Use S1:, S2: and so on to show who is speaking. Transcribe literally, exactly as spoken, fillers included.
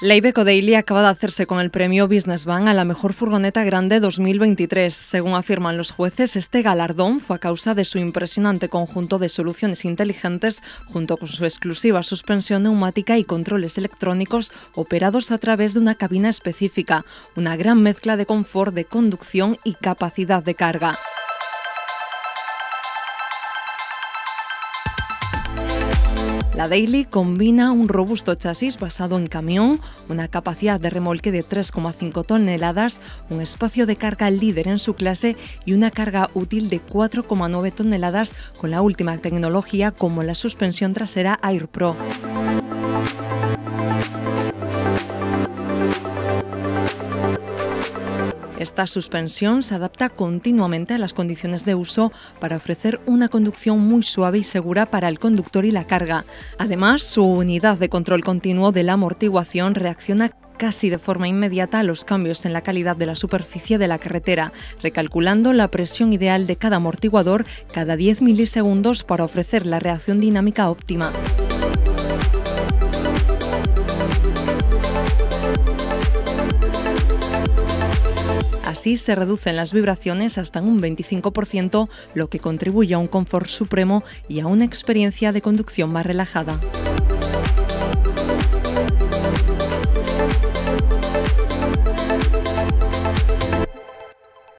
S1: La Iveco Daily acaba de hacerse con el premio Business Van a la mejor furgoneta grande dos mil veintitrés. Según afirman los jueces, este galardón fue a causa de su impresionante conjunto de soluciones inteligentes junto con su exclusiva suspensión neumática y controles electrónicos operados a través de una cabina específica, una gran mezcla de confort, de conducción y capacidad de carga. La Daily combina un robusto chasis basado en camión, una capacidad de remolque de tres coma cinco toneladas, un espacio de carga líder en su clase y una carga útil de cuatro coma nueve toneladas con la última tecnología como la suspensión trasera AirPro. Esta suspensión se adapta continuamente a las condiciones de uso para ofrecer una conducción muy suave y segura para el conductor y la carga. Además, su unidad de control continuo de la amortiguación reacciona casi de forma inmediata a los cambios en la calidad de la superficie de la carretera, recalculando la presión ideal de cada amortiguador cada diez milisegundos para ofrecer la reacción dinámica óptima. Así se reducen las vibraciones hasta un veinticinco por ciento, lo que contribuye a un confort supremo y a una experiencia de conducción más relajada.